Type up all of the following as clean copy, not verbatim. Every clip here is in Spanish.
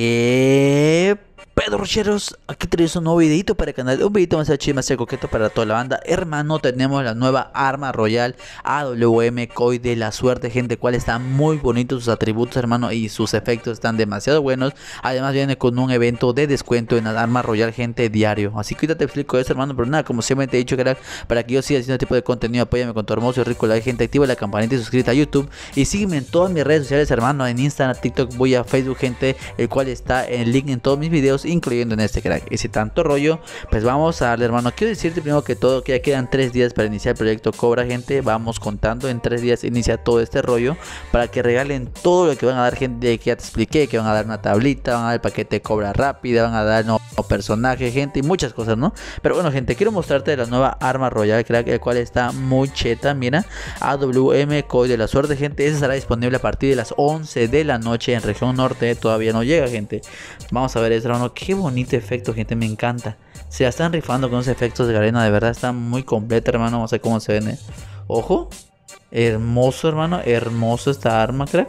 Pedro Rocheros, aquí traemos un nuevo videito para el canal, un videito más chido, más coqueto para toda la banda. Hermano, tenemos la nueva arma royal AWM Koi de la suerte, gente, cual está muy bonito sus atributos, hermano, y sus efectos están demasiado buenos. Además viene con un evento de descuento en la arma royal, gente, diario. Así que ahorita te explico eso, hermano, pero nada, como siempre te he dicho, crack, para que yo siga haciendo este tipo de contenido, apóyame con tu hermoso y rico like, gente, activa la campanita y suscríbete a YouTube. Y sígueme en todas mis redes sociales, hermano, en Instagram, TikTok, voy a Facebook, gente, el cual está en el link en todos mis videos, incluyendo en este, crack. Y si tanto rollo, pues vamos a darle, hermano. Quiero decirte primero que todo que ya quedan 3 días para iniciar el proyecto Cobra, gente. Vamos contando, en 3 días inicia todo este rollo para que regalen todo lo que van a dar, gente, que ya te expliqué, que van a dar una tablita, van a dar el paquete Cobra rápida, van a dar no personaje, gente, y muchas cosas, ¿no? Pero bueno, gente, quiero mostrarte la nueva arma royal, crack, el cual está muy cheta. Mira, AWM Koi de la suerte, gente. Esa estará disponible a partir de las 11 de la noche en región norte. Todavía no llega, gente. Vamos a ver eso, hermano. Qué bonito efecto, gente, me encanta. Se la están rifando con esos efectos de Garena, de verdad está muy completa, hermano. Vamos a ver cómo se ven. Ojo, hermoso, hermano, hermoso esta arma, crack.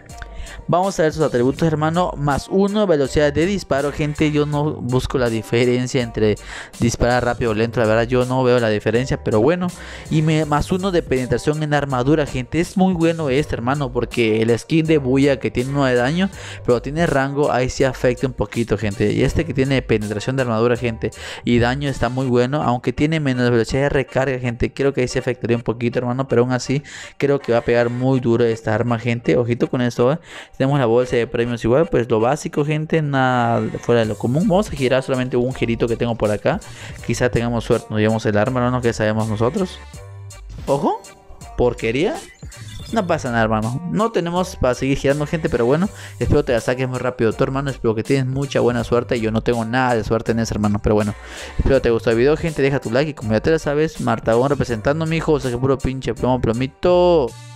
Vamos a ver sus atributos, hermano. +1 velocidad de disparo, gente. Yo no busco la diferencia entre disparar rápido o lento, la verdad yo no veo la diferencia, pero bueno. Y +1 de penetración en armadura, gente. Es muy bueno este, hermano, porque el skin de Buya, que tiene 1 de daño, pero tiene rango, ahí sí afecta un poquito, gente. Y este que tiene penetración de armadura, gente, y daño, está muy bueno, aunque tiene menos velocidad de recarga, gente. Creo que ahí se afectaría un poquito, hermano, pero aún así creo que va a pegar muy duro esta arma, gente. Ojito con esto, Tenemos la bolsa de premios igual, pues lo básico, gente, nada fuera de lo común. Vamos a girar solamente un girito que tengo por acá. Quizá tengamos suerte, nos llevamos el arma, ¿no? Que sabemos nosotros. Ojo, porquería. No pasa nada, hermano. No tenemos para seguir girando, gente, pero bueno, espero te la saques muy rápido tu, hermano. Espero que tienes mucha buena suerte. Yo no tengo nada de suerte en eso, hermano, pero bueno, espero te gustó el video, gente. Deja tu like y como ya te la sabes, Martagón representando, mi hijo. O sea que puro pinche plomo, plomito.